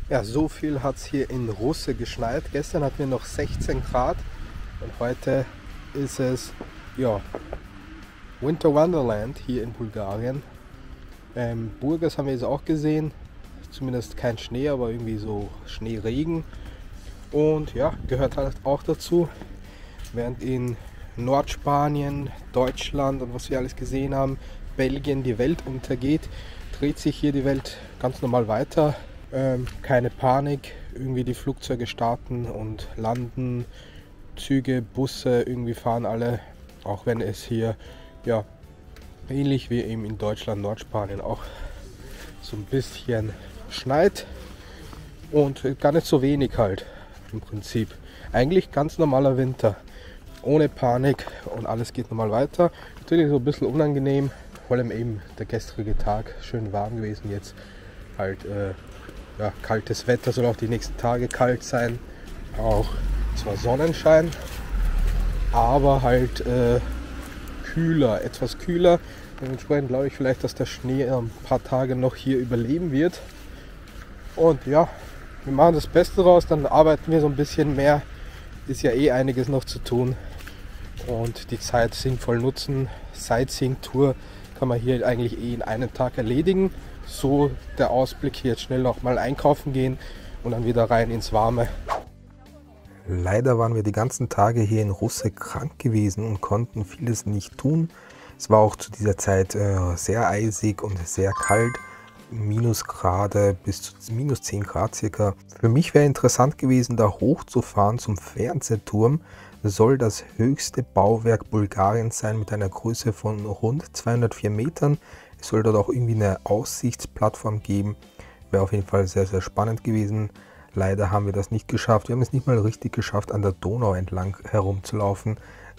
Ja, so viel hat es hier in Russe geschneit. Gestern hatten wir noch 16 Grad und heute ist es ja, Winter Wonderland hier in Bulgarien. Burgas haben wir jetzt auch gesehen. Zumindest kein Schnee, aber irgendwie so Schneeregen. Und ja, gehört halt auch dazu. Während in Nordspanien, Deutschland und was wir alles gesehen haben, Belgien die Welt untergeht, dreht sich hier die Welt ganz normal weiter. Keine Panik, irgendwie die Flugzeuge starten und landen, Züge, Busse, irgendwie fahren alle, auch wenn es hier ja ähnlich wie eben in Deutschland, Nordspanien auch so ein bisschen schneit und gar nicht so wenig halt im Prinzip. Eigentlich ganz normaler Winter, ohne Panik und alles geht normal weiter. Natürlich so ein bisschen unangenehm, vor allem eben der gestrige Tag, schön warm gewesen, jetzt halt ja, kaltes Wetter, soll auch die nächsten Tage kalt sein. Auch zwar Sonnenschein, aber halt kühler, etwas kühler. Dementsprechend glaube ich vielleicht, dass der Schnee ein paar Tage noch hier überleben wird. Und ja, wir machen das Beste raus, dann arbeiten wir so ein bisschen mehr. Ist ja eh einiges noch zu tun. Und die Zeit sinnvoll nutzen. Sightseeing-Tour kann man hier eigentlich eh in einem Tag erledigen. So der Ausblick hier, jetzt schnell noch mal einkaufen gehen und dann wieder rein ins Warme. Leider waren wir die ganzen Tage hier in Russe krank gewesen und konnten vieles nicht tun. Es war auch zu dieser Zeit sehr eisig und sehr kalt. Minusgrade bis zu minus 10 Grad circa. Für mich wäre interessant gewesen, da hochzufahren zum Fernsehturm. Soll das höchste Bauwerk Bulgariens sein mit einer Größe von rund 204 Metern. Es soll dort auch irgendwie eine Aussichtsplattform geben. Wäre auf jeden Fall sehr, sehr spannend gewesen. Leider haben wir das nicht geschafft. Wir haben es nicht mal richtig geschafft, an der Donau entlang herumzulaufen.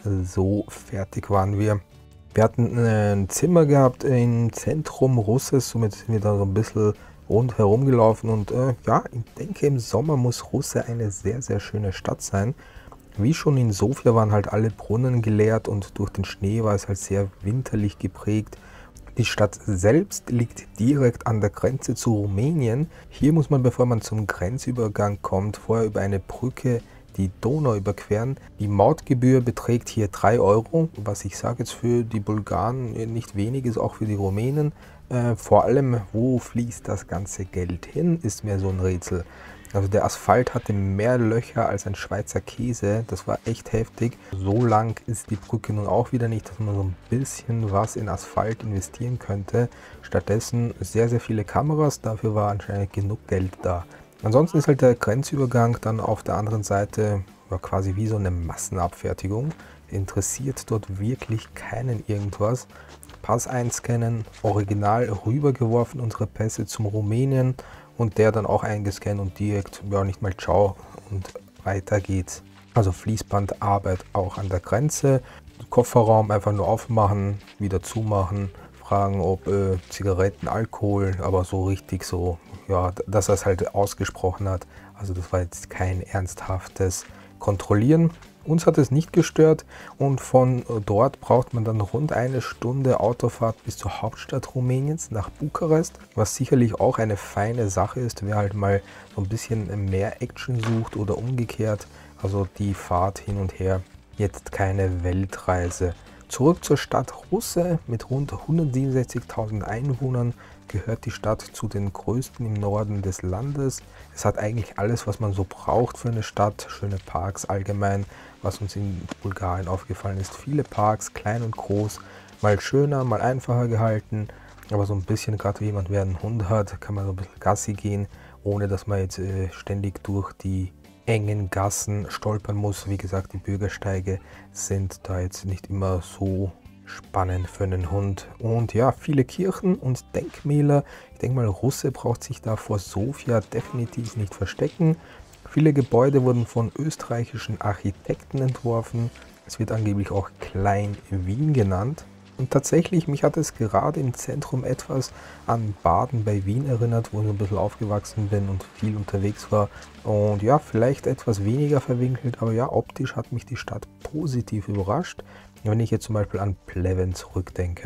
So fertig waren wir. Wir hatten ein Zimmer gehabt im Zentrum Russes, somit sind wir da so ein bisschen rundherum gelaufen. Und ja, ich denke, im Sommer muss Russe eine sehr, sehr schöne Stadt sein. Wie schon in Sofia waren halt alle Brunnen geleert und durch den Schnee war es halt sehr winterlich geprägt. Die Stadt selbst liegt direkt an der Grenze zu Rumänien. Hier muss man, bevor man zum Grenzübergang kommt, vorher über eine Brücke die Donau überqueren. Die Mautgebühr beträgt hier 3 €, was ich sage jetzt für die Bulgaren nicht wenig ist, auch für die Rumänen. Vor allem, wo fließt das ganze Geld hin, ist mir so ein Rätsel. Also der Asphalt hatte mehr Löcher als ein Schweizer Käse, das war echt heftig. So lang ist die Brücke nun auch wieder nicht, dass man so ein bisschen was in Asphalt investieren könnte. Stattdessen sehr, sehr viele Kameras, dafür war anscheinend genug Geld da. Ansonsten ist halt der Grenzübergang dann auf der anderen Seite ja, quasi wie so eine Massenabfertigung. Interessiert dort wirklich keinen irgendwas. Pass einscannen, original rübergeworfen unsere Pässe zum Rumänien. Und der dann auch eingescannt und direkt, ja nicht mal ciao und weiter geht's. Also Fließbandarbeit auch an der Grenze. Kofferraum einfach nur aufmachen, wieder zumachen, fragen ob Zigaretten, Alkohol, aber so richtig so, ja, dass er es halt ausgesprochen hat. Also das war jetzt kein ernsthaftes Kontrollieren. Uns hat es nicht gestört und von dort braucht man dann rund eine Stunde Autofahrt bis zur Hauptstadt Rumäniens nach Bukarest, was sicherlich auch eine feine Sache ist, wer halt mal so ein bisschen mehr Action sucht oder umgekehrt, also die Fahrt hin und her, jetzt keine Weltreise. Zurück zur Stadt Russe mit rund 167.000 Einwohnern gehört die Stadt zu den größten im Norden des Landes. Es hat eigentlich alles, was man so braucht für eine Stadt, schöne Parks allgemein. Was uns in Bulgarien aufgefallen ist, viele Parks, klein und groß, mal schöner, mal einfacher gehalten, aber so ein bisschen, gerade wenn jemand wer einen Hund hat, kann man so ein bisschen Gassi gehen, ohne dass man jetzt ständig durch die engen Gassen stolpern muss. Wie gesagt, die Bürgersteige sind da jetzt nicht immer so spannend für einen Hund. Und ja, viele Kirchen und Denkmäler. Ich denke mal, Russe braucht sich da vor Sofia definitiv nicht verstecken. Viele Gebäude wurden von österreichischen Architekten entworfen. Es wird angeblich auch Klein Wien genannt. Und tatsächlich, mich hat es gerade im Zentrum etwas an Baden bei Wien erinnert, wo ich ein bisschen aufgewachsen bin und viel unterwegs war. Und ja, vielleicht etwas weniger verwinkelt, aber ja, optisch hat mich die Stadt positiv überrascht, wenn ich jetzt zum Beispiel an Pleven zurückdenke.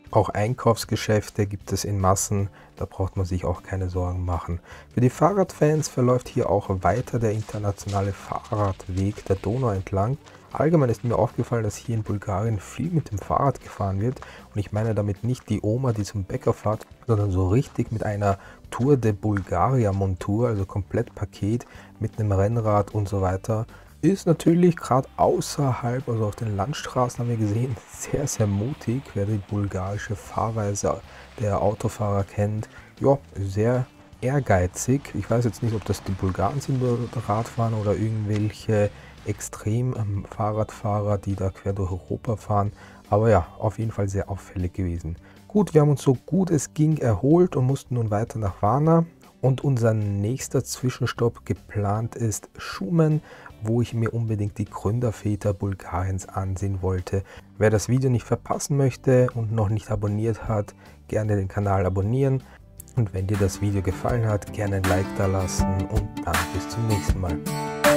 Auch Einkaufsgeschäfte gibt es in Massen, da braucht man sich auch keine Sorgen machen. Für die Fahrradfans verläuft hier auch weiter der internationale Fahrradweg der Donau entlang. Allgemein ist mir aufgefallen, dass hier in Bulgarien viel mit dem Fahrrad gefahren wird. Und ich meine damit nicht die Oma, die zum Bäcker fährt, sondern so richtig mit einer Tour de Bulgaria Montur, also komplett Paket mit einem Rennrad und so weiter. Ist natürlich gerade außerhalb, also auf den Landstraßen haben wir gesehen, sehr, sehr mutig. Wer die bulgarische Fahrweise der Autofahrer kennt, ja, sehr ehrgeizig. Ich weiß jetzt nicht, ob das die Bulgaren sind oder Radfahren oder irgendwelche Extrem-Fahrradfahrer, die da quer durch Europa fahren. Aber ja, auf jeden Fall sehr auffällig gewesen. Gut, wir haben uns so gut es ging erholt und mussten nun weiter nach Varna. Und unser nächster Zwischenstopp geplant ist Schumen, wo ich mir unbedingt die Gründerväter Bulgariens ansehen wollte. Wer das Video nicht verpassen möchte und noch nicht abonniert hat, gerne den Kanal abonnieren. Und wenn dir das Video gefallen hat, gerne ein Like da lassen und dann bis zum nächsten Mal.